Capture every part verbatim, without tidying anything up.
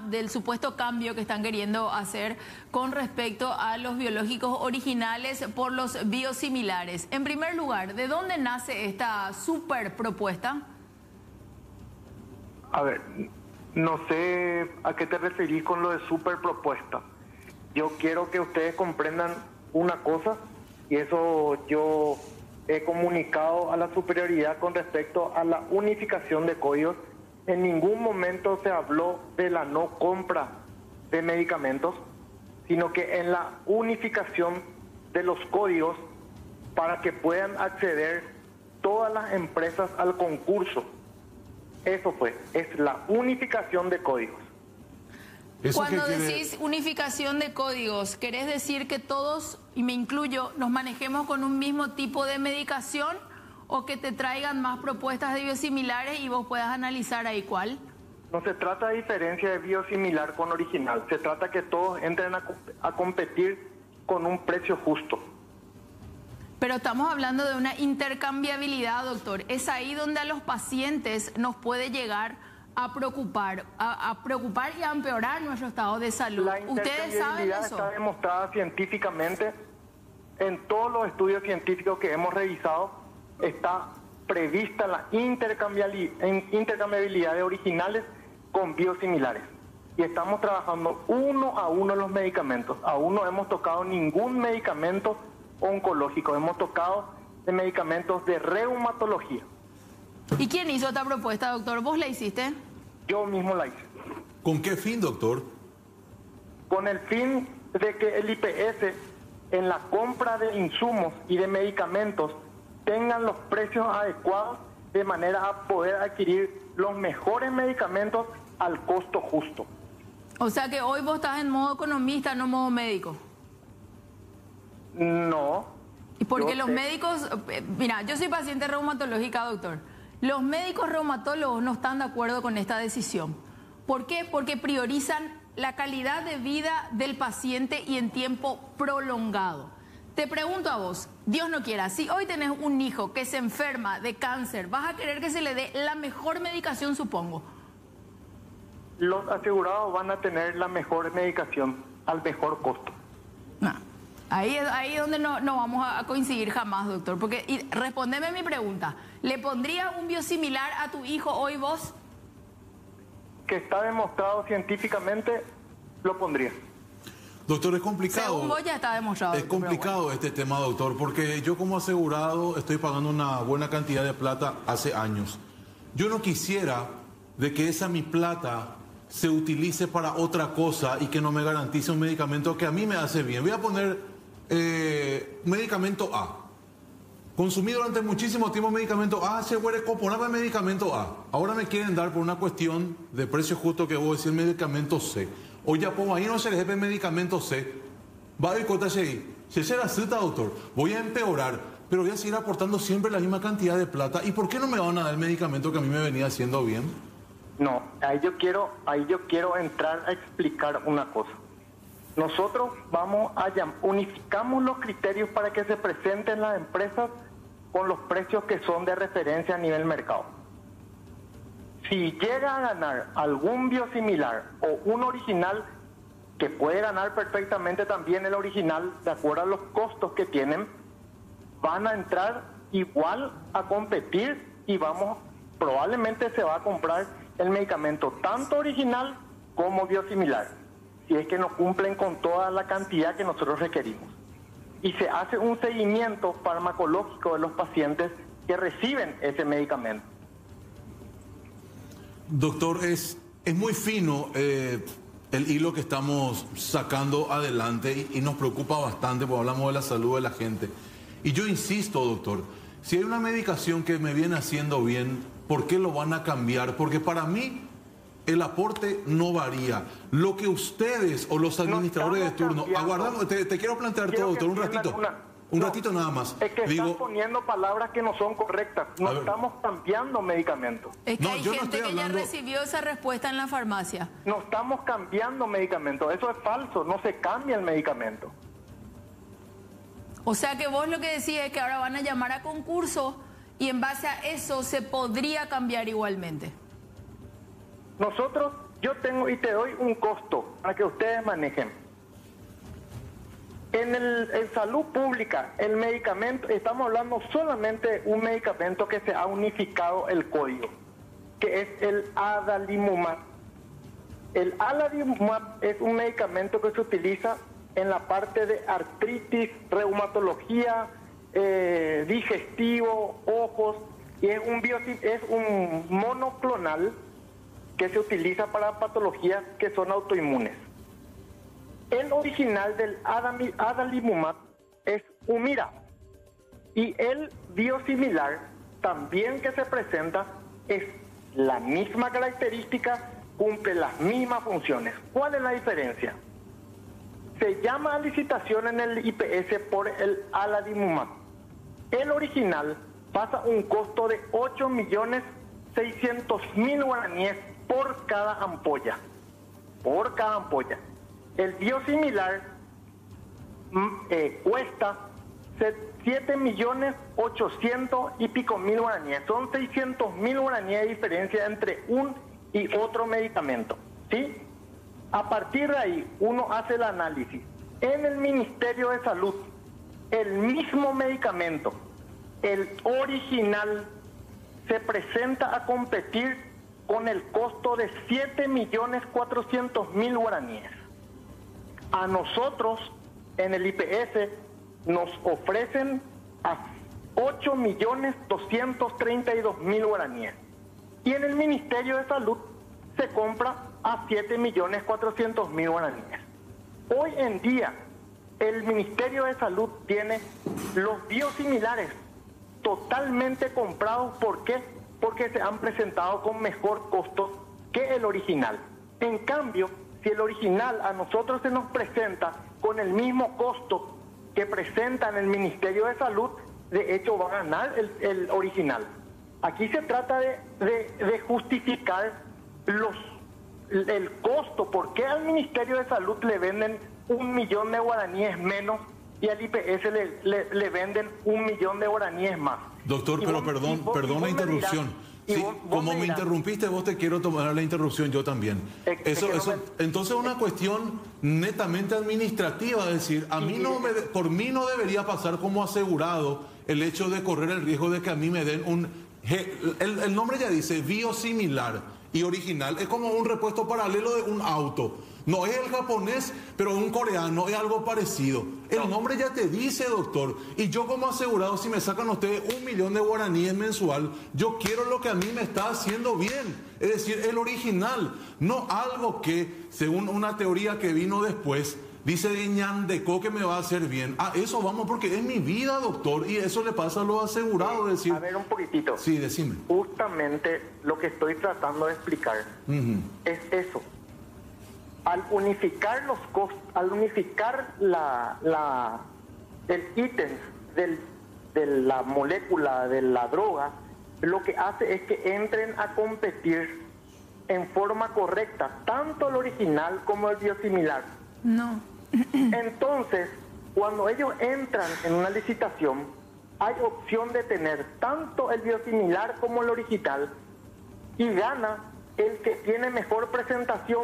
del supuesto cambio que están queriendo hacer con respecto a los biológicos originales por los biosimilares. En primer lugar, ¿de dónde nace esta super propuesta? A ver, no sé a qué te referís con lo de super propuesta. Yo quiero que ustedes comprendan una cosa, y eso yo he comunicado a la superioridad con respecto a la unificación de códigos. En ningún momento se habló de la no compra de medicamentos, sino que en la unificación de los códigos para que puedan acceder todas las empresas al concurso. Eso fue, es la unificación de códigos. Cuando decís unificación de códigos, ¿querés decir que todos, y me incluyo, nos manejemos con un mismo tipo de medicación o que te traigan más propuestas de biosimilares y vos puedas analizar ahí cuál? No se trata de diferencia de biosimilar con original, se trata que todos entren a, a competir con un precio justo. Pero estamos hablando de una intercambiabilidad, doctor. Es ahí donde a los pacientes nos puede llegar a preocupar, a, a preocupar y a empeorar nuestro estado de salud. La ¿Ustedes saben eso? Está demostrada científicamente en todos los estudios científicos que hemos revisado. Está prevista la intercambiabilidad de originales con biosimilares. Y estamos trabajando uno a uno los medicamentos. Aún no hemos tocado ningún medicamento oncológico. Hemos tocado de medicamentos de reumatología. ¿Y quién hizo esta propuesta, doctor? ¿Vos la hiciste? Yo mismo la hice. ¿Con qué fin, doctor? Con el fin de que el I P S en la compra de insumos y de medicamentos tengan los precios adecuados de manera a poder adquirir los mejores medicamentos al costo justo. O sea que hoy vos estás en modo economista, no modo médico. No. Y porque los sé. médicos, mira, yo soy paciente reumatológica, doctor. Los médicos reumatólogos no están de acuerdo con esta decisión. ¿Por qué? Porque priorizan la calidad de vida del paciente y en tiempo prolongado. Te pregunto a vos, Dios no quiera, si hoy tenés un hijo que se enferma de cáncer, ¿vas a querer que se le dé la mejor medicación, supongo? Los asegurados van a tener la mejor medicación al mejor costo. No. Ahí es ahí donde no, no vamos a coincidir jamás, doctor. Porque, y respondeme a mi pregunta, ¿le pondrías un biosimilar a tu hijo hoy vos? Que está demostrado científicamente, lo pondría. Doctor, es complicado. Según vos ya está demostrado. Es complicado bueno. este tema, doctor, porque yo como asegurado estoy pagando una buena cantidad de plata hace años. Yo no quisiera de que esa mi plata se utilice para otra cosa y que no me garantice un medicamento que a mí me hace bien. Voy a poner eh, medicamento A. Consumí durante muchísimo tiempo medicamento A, se muere coponaba medicamento A. Ahora me quieren dar por una cuestión de precio justo que voy a decir medicamento C. O ya pongo ahí no se les debe medicamento C. Va a ir contra ese. Si será cita, doctor, voy a empeorar, pero voy a seguir aportando siempre la misma cantidad de plata. ¿Y por qué no me van a dar el medicamento que a mí me venía haciendo bien? No, ahí yo quiero, ahí yo quiero entrar a explicar una cosa. Nosotros vamos a unificamos los criterios para que se presenten las empresas con los precios que son de referencia a nivel mercado. Si llega a ganar algún biosimilar o un original, que puede ganar perfectamente también el original de acuerdo a los costos que tienen, van a entrar igual a competir y vamos, probablemente se va a comprar el medicamento tanto original como biosimilar, si es que no cumplen con toda la cantidad que nosotros requerimos. Y se hace un seguimiento farmacológico de los pacientes que reciben ese medicamento. Doctor, es, es muy fino eh, el hilo que estamos sacando adelante y, y nos preocupa bastante porque hablamos de la salud de la gente. Y yo insisto, doctor, si hay una medicación que me viene haciendo bien, ¿por qué lo van a cambiar? Porque para mí el aporte no varía. Lo que ustedes o los administradores de turno... Aguardamos, te, te quiero plantear quiero todo, doctor, un ratito. Una, un no, ratito nada más. Es que Digo, están poniendo palabras que no son correctas. No estamos cambiando medicamentos. Es que no, hay yo gente no estoy que hablando... ya recibió esa respuesta en la farmacia. No estamos cambiando medicamentos. Eso es falso. No se cambia el medicamento. O sea que vos lo que decís es que ahora van a llamar a concurso y en base a eso se podría cambiar igualmente. Nosotros yo tengo y te doy un costo para que ustedes manejen. En, el, en salud pública, el medicamento, estamos hablando solamente de un medicamento que se ha unificado el código, que es el adalimumab. El adalimumab es un medicamento que se utiliza en la parte de artritis, reumatología, eh, digestivo, ojos, y es un, bio, es un monoclonal que se utiliza para patologías que son autoinmunes. El original del adalimumab es Humira, y el biosimilar también que se presenta es la misma característica, cumple las mismas funciones. ¿Cuál es la diferencia? Se llama a licitación en el I P S por el adalimumab. El original pasa un costo de ocho millones seiscientos mil guaraníes por cada ampolla. Por cada ampolla. El biosimilar eh, cuesta siete millones ochocientos y pico mil guaraníes. Son seiscientos mil guaraníes de diferencia entre un y otro medicamento, ¿sí? A partir de ahí, uno hace el análisis. En el Ministerio de Salud, el mismo medicamento, el original, se presenta a competir con el costo de siete millones cuatrocientos mil guaraníes. A nosotros, en el I P S, nos ofrecen a ocho millones doscientos treinta y dos mil guaraníes. Y en el Ministerio de Salud se compra a siete millones cuatrocientos mil guaraníes. Hoy en día, el Ministerio de Salud tiene los biosimilares totalmente comprados. ¿Por qué? Porque se han presentado con mejor costo que el original. En cambio, si el original a nosotros se nos presenta con el mismo costo que presenta en el Ministerio de Salud, de hecho va a ganar el, el original. Aquí se trata de, de, de justificar los, el costo. ¿Por qué al Ministerio de Salud le venden un millón de guaraníes menos y al I P S le, le, le venden un millón de guaraníes más? Doctor, y pero vos, perdón, vos, perdón la interrupción. Dirás, sí, vos, vos como me, me dirás, interrumpiste vos, te quiero tomar la interrupción yo también. Es, eso, es que eso, no me... Entonces es una cuestión netamente administrativa, es decir, a mí no me, por mí no debería pasar como asegurado el hecho de correr el riesgo de que a mí me den un... El, el nombre ya dice biosimilar y original, es como un repuesto paralelo de un auto. No es el japonés, pero un coreano, es algo parecido. El no. nombre ya te dice, doctor. Y yo como asegurado, si me sacan ustedes un millón de guaraníes mensual, yo quiero lo que a mí me está haciendo bien. Es decir, el original, no algo que, según una teoría que vino después, dice de Ñandecó que me va a hacer bien. Ah, eso vamos, porque es mi vida, doctor, y eso le pasa a los asegurados. Sí, decir... A ver, un poquitito. Sí, decime. Justamente lo que estoy tratando de explicar uh-huh. es eso. Al unificar los costos, al unificar la, la, el ítem del, de la molécula de la droga, lo que hace es que entren a competir en forma correcta, tanto el original como el biosimilar. No. Entonces, cuando ellos entran en una licitación, hay opción de tener tanto el biosimilar como el original, y gana el que tiene mejor presentación.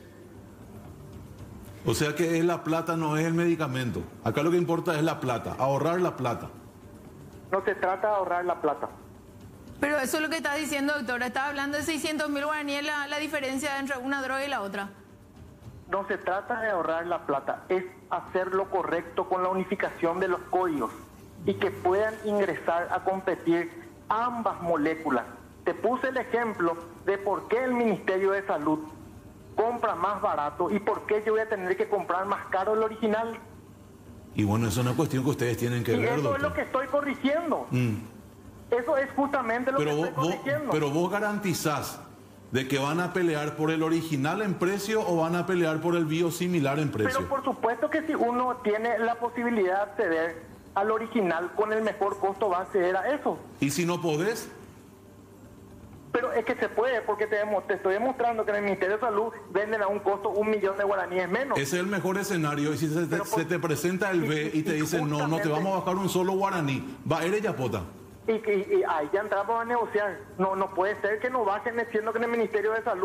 O sea que es la plata, no es el medicamento. Acá lo que importa es la plata, ahorrar la plata. No se trata de ahorrar la plata. Pero eso es lo que está diciendo, doctor. Está hablando de seiscientos mil guaraníes, la, la diferencia entre una droga y la otra. No se trata de ahorrar la plata, es hacer lo correcto con la unificación de los códigos y que puedan ingresar a competir ambas moléculas. Te puse el ejemplo de por qué el Ministerio de Salud compra más barato y por qué yo voy a tener que comprar más caro el original. Y bueno, eso es una cuestión que ustedes tienen que y ver, eso doctor. es lo que estoy corrigiendo. Mm. Eso es justamente lo pero que vos, estoy corrigiendo. Vos, pero vos garantizás de que van a pelear por el original en precio o van a pelear por el biosimilar en precio. Pero por supuesto que si uno tiene la posibilidad de acceder al original con el mejor costo, va a acceder a eso. ¿Y si no podés? Pero es que se puede, porque te, te estoy demostrando que en el Ministerio de Salud venden a un costo un millón de guaraníes menos. Ese es el mejor escenario. Y si se te, por, se te presenta el B y, y te y dicen, no, no te vamos a bajar un solo guaraní, va, eres yapota. Y, y, y ahí ya entramos a negociar. No, no puede ser que nos bajen diciendo que en el Ministerio de Salud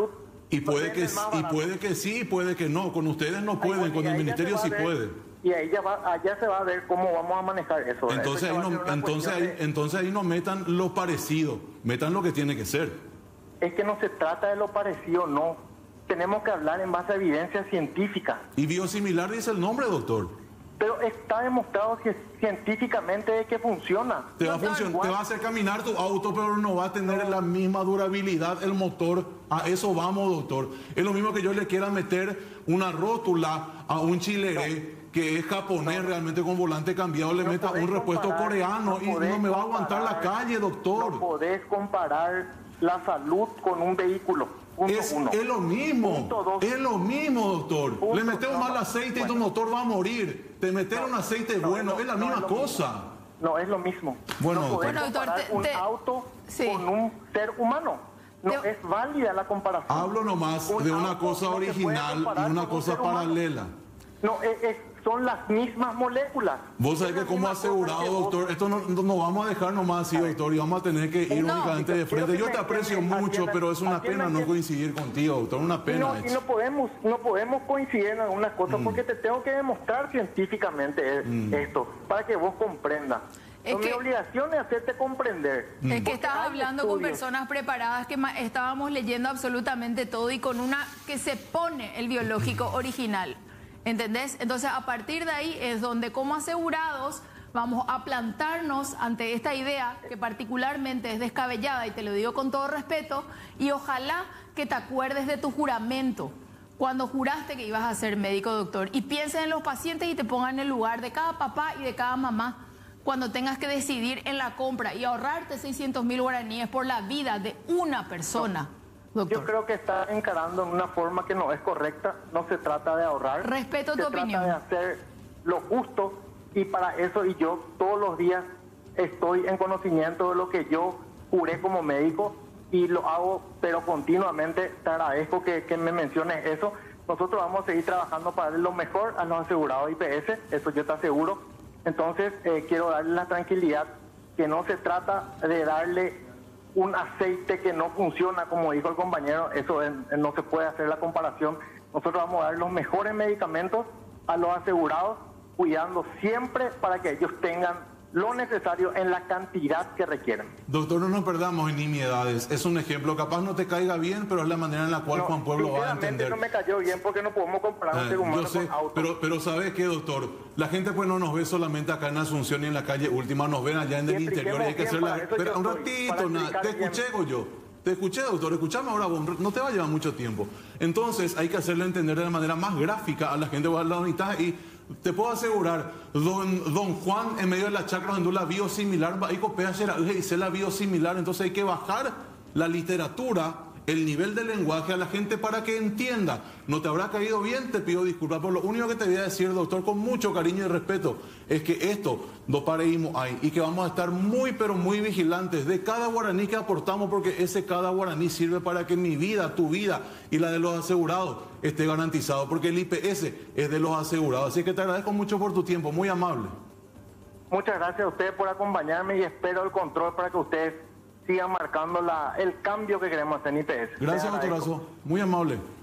Y puede Lo que, venden más y barato. puede que sí, puede que no. Con ustedes no Ay, pueden, bueno, con y el ahí ya ministerio se va sí a ver- puede. Y ahí ya va, allá se va a ver cómo vamos a manejar eso. ¿verdad? Entonces Eso ahí, ya va a no, ser una entonces, cuestión ahí, de- entonces ahí no metan lo parecido, metan lo que tiene que ser. Es que no se trata de lo parecido, no. Tenemos que hablar en base a evidencia científica. Y biosimilar dice el nombre, doctor. Pero está demostrado que científicamente de que funciona. Te va, a Doctor, funcionar, te igual. va a hacer caminar tu auto, pero no va a tener la misma durabilidad el motor. A eso vamos, doctor. Es lo mismo que yo le quiera meter una rótula a un chileré que es japonés realmente con volante cambiado, le No meta podés un repuesto comparar, coreano no y podés no me va a aguantar la comparar, calle, doctor. No podés comparar la salud con un vehículo. Punto Es, uno. es lo mismo, Punto dos. es lo mismo, doctor. Punto Le metes un dos. mal aceite y tu Bueno. motor va a morir. Te metes un aceite no, bueno, no, es la no misma es lo cosa. No es lo mismo. Bueno, no doctor. podés Bueno, doctor, comparar te- un te- auto sí. con un ser humano. No Te- es válida la comparación. Hablo nomás Un de una auto cosa no se puede original comparar y una con un cosa ser humano. paralela. No, es- es- son las mismas moléculas. Vos sabés Es que la como misma cosa asegurado, que vos- doctor, esto no, no, no vamos a dejar nomás así, doctor, y vamos a tener que ir No. únicamente de Quiero frente. que Yo me te aprecio entiendan, mucho, atiendan- pero es una atiendan pena no que- coincidir contigo, doctor, una Y pena no, y eso. no podemos, no podemos coincidir en algunas cosas Mm. porque te tengo que demostrar científicamente e- esto para que vos comprendas. Es No, Mi que- obligación es hacerte comprender. Mm. Es que estabas hay hablando con estudios. personas preparadas que ma- estábamos leyendo absolutamente todo y con una que se pone el biológico original. ¿Entendés? Entonces, a partir de ahí es donde como asegurados vamos a plantarnos ante esta idea que particularmente es descabellada y te lo digo con todo respeto y ojalá que te acuerdes de tu juramento cuando juraste que ibas a ser médico doctor y pienses en los pacientes y te pongas en el lugar de cada papá y de cada mamá cuando tengas que decidir en la compra y ahorrarte seiscientos mil guaraníes por la vida de una persona, doctor. Yo creo que está encarando en una forma que no es correcta. No se trata de ahorrar. Respeto se tu opinión. trata de hacer lo justo y para eso y yo todos los días estoy en conocimiento de lo que yo juré como médico y lo hago pero continuamente. Te agradezco que, que me menciones eso. Nosotros vamos a seguir trabajando para darle lo mejor a los asegurados I P S, eso yo te aseguro. Entonces eh, quiero darle la tranquilidad que no se trata de darle un aceite que no funciona, como dijo el compañero, eso es- no se puede hacer la comparación. Nosotros vamos a dar los mejores medicamentos a los asegurados, cuidando siempre para que ellos tengan lo necesario en la cantidad que requieran. Doctor, no nos perdamos en nimiedades. Es un ejemplo, capaz no te caiga bien, pero es la manera en la cual No, Juan Pueblo va a sinceramente entender. no me cayó bien porque no podemos comparar un Eh, ser humano yo sé, con auto. pero, pero ¿sabes qué, doctor? La gente pues no nos ve solamente acá en Asunción y en la calle Última, nos ven allá en el Y interior y hay que hacer expliquemos la... bien, para eso Pero yo un estoy, ratito, para nada, te explicar bien. escuché, yo. Te escuché, doctor, escuchame ahora, vos, no te va a llevar mucho tiempo. Entonces hay que hacerle entender de la manera más gráfica a la gente, a la mitad y te puedo asegurar, don, don Juan en medio de la chacra andó la biosimilar, ahí copia dice la biosimilar, entonces hay que bajar la literatura, el nivel de lenguaje a la gente para que entienda. No te habrá caído bien, te pido disculpas, pero lo único que te voy a decir, doctor, con mucho cariño y respeto, es que esto, dos paraímos hay, y que vamos a estar muy, pero muy vigilantes de cada guaraní que aportamos, porque ese cada guaraní sirve para que mi vida, tu vida y la de los asegurados esté garantizado, porque el I P S es de los asegurados. Así que te agradezco mucho por tu tiempo, muy amable. Muchas gracias a ustedes por acompañarme y espero el control para que ustedes sigan marcando la, el cambio que queremos hacer en I P S. Gracias, Les agradezco. doctorazo, muy amable.